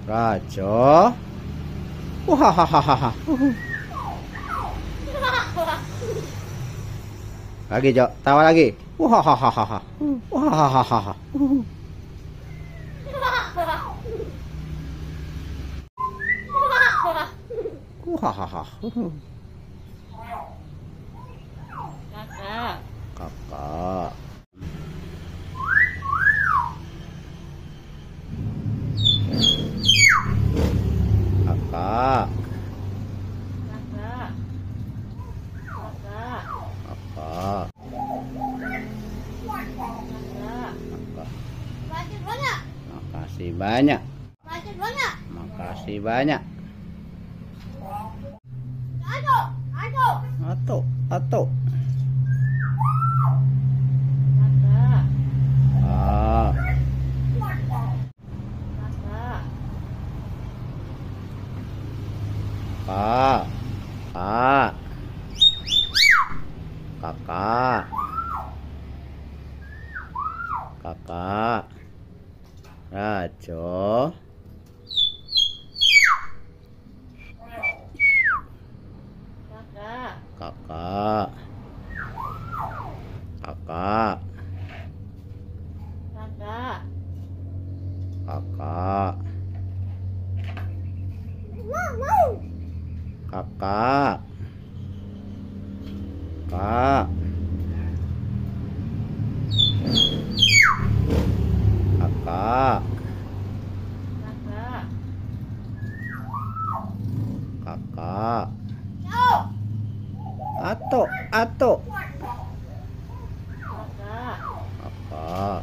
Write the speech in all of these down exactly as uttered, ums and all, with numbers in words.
Rajo. Wahahaha. Lagi, Jo. Tawa lagi. Wahahaha. Wahahaha. Wahahaha. Kakak. Kakak. Kakak. Kakak. Kakak. Kakak. Kakak. Kakak. Makasih banyak. Makasih banyak. Makasih banyak. Makasih banyak. Aduh, aduh. Atau, atau. Kakak. Ah. Kakak. Kakak. Kakak. Kakak. Kakak. Rajo. Kakak. Kakak. Kakak. Kakak. Kakak. Mau, mau. Kakak. Kak. Kakak. Kakak. Kakak. Yo. Ato, ato. Kakak. Kakak.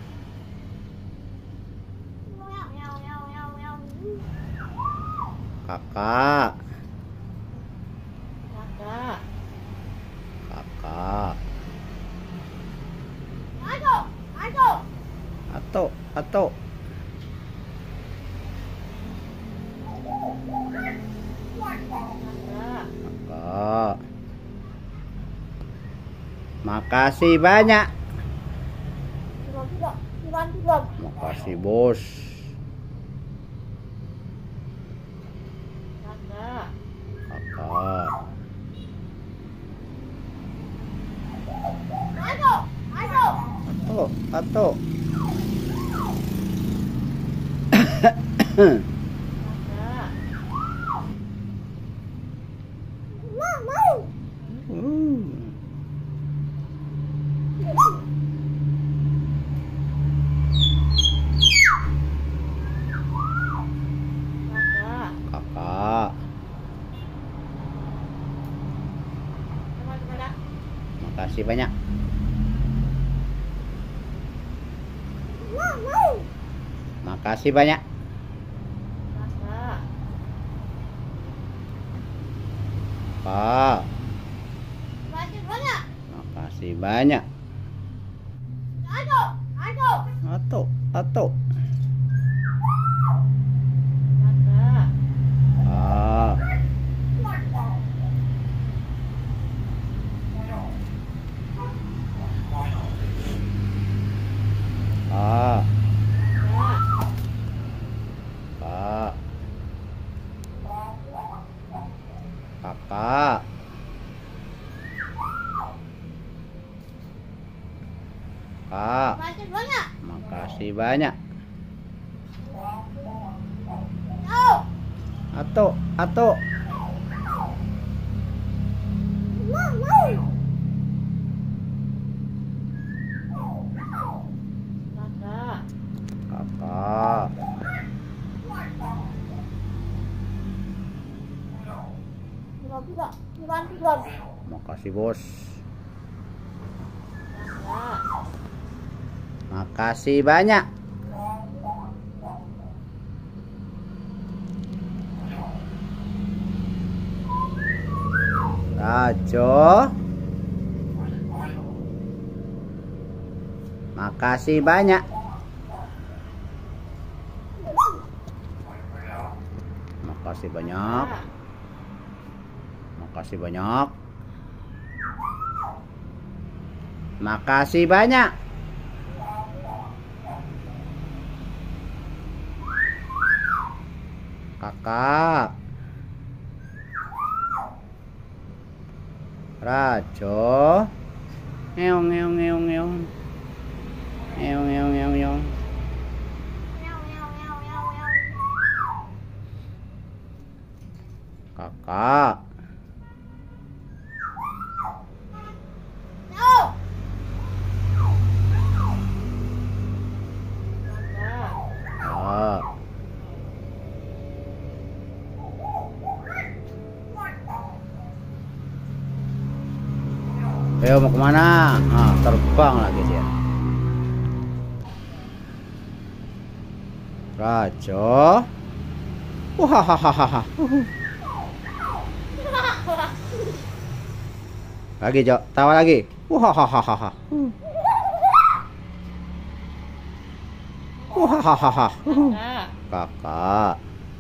Meow, meow, meow, meow, meow. Kakak. Kakak. Kakak. Aduh, aduh. Ato, ato. Kakak. Kakak. Makasih banyak. Belum, belum. Belum, belum. Makasih, Bos. Kakak. Kakak. Aduh, aduh. Ato, ato. Kakak. Mau, mau. Hmm. Kakak. Kakak. Sama kepada. Makasih banyak. Mau, mau. Makasih banyak. Kakak. Kak. Makasih banyak. Makasih banyak. Aduh, aduh. Ato, ato. Kakak. Kak. Kak. Kakak. Kak. Kakak. Kak. Makasih banyak. Makasih banyak. Yo. Ato, ato. Mau, mau. Kakak. Kakak. Belum, belum. Belum, belum. Makasih, Bos. Kakak. Makasih banyak. Rajo. Makasih banyak. Makasih banyak. Makasih banyak. Makasih banyak. Kakak. Rajo. Ngeong ngeong ngeong ngeong. Ngeong ngeong ngeong ngeong. Kakak. Ah. Ayo mau kemana? Ah, terbang lagi dia. Rajo. Wahahaha. Lagi Jo, tawa lagi. Wahahaha. Wahahaha. Kakak.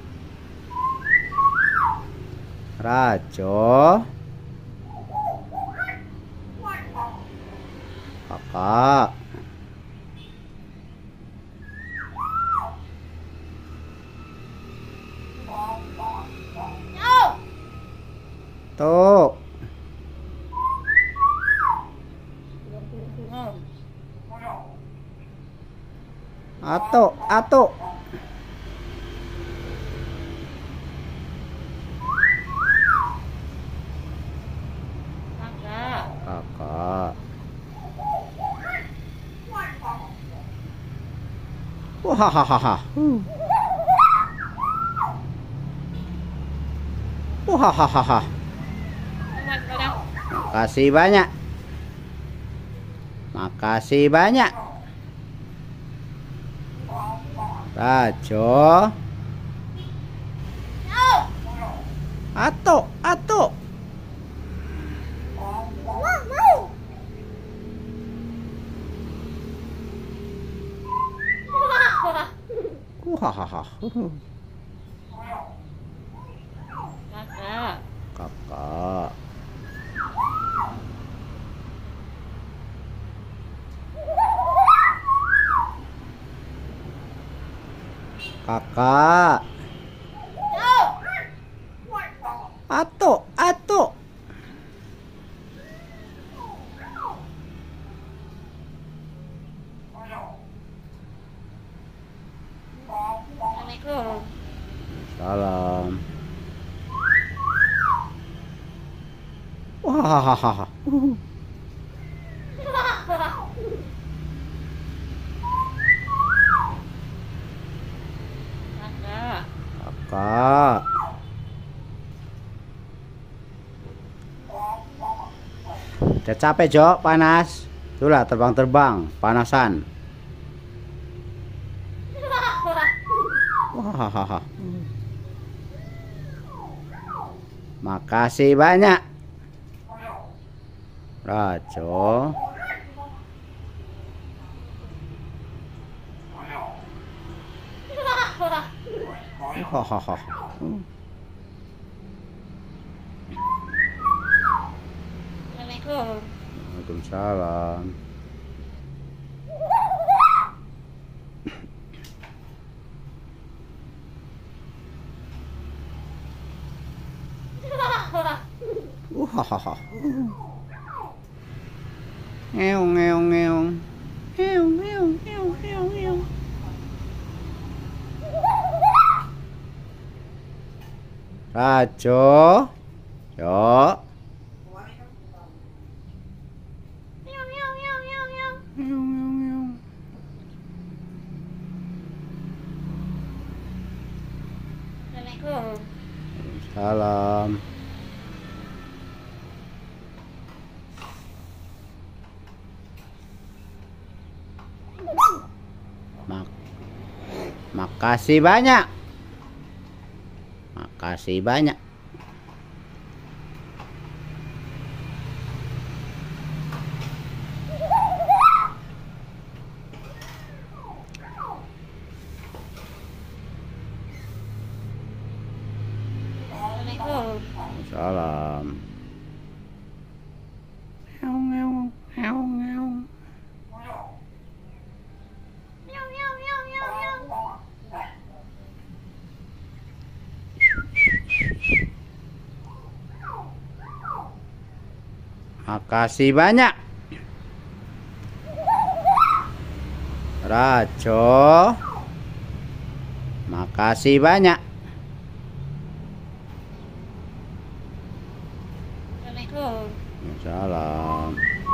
Rajo. Kakak. Tuh. Ato, ato. Kakak. Wahahaha. Wahahaha. Makasih banyak. Makasih banyak. Rajo. Ato, ato. Wahahaha. Kakak. Kakak. Kakak. Ato, ato. Assalamualaikum. Salam. Wahahaha. Kakak. Kakak. Udah capek Jo, panas. Itulah terbang-terbang, panasan. Wahahaha. Makasih banyak. Rajo. Hahaha. Assalamualaikum. Waalaikumsalam. Wahahaha. Ngeong ngeong ngeong. Ngeong ngeong ngeong ngeong ngeong. Rajo. Jo. Ngeong ngeong ngeong. Assalamualaikum. Salam. Mak Makasih banyak. Makasih banyak. Assalamualaikum. Salam. Ngeong ngeong ngeong ngeong. Makasih banyak. Rajo, makasih banyak. Assalamualaikum. Salam.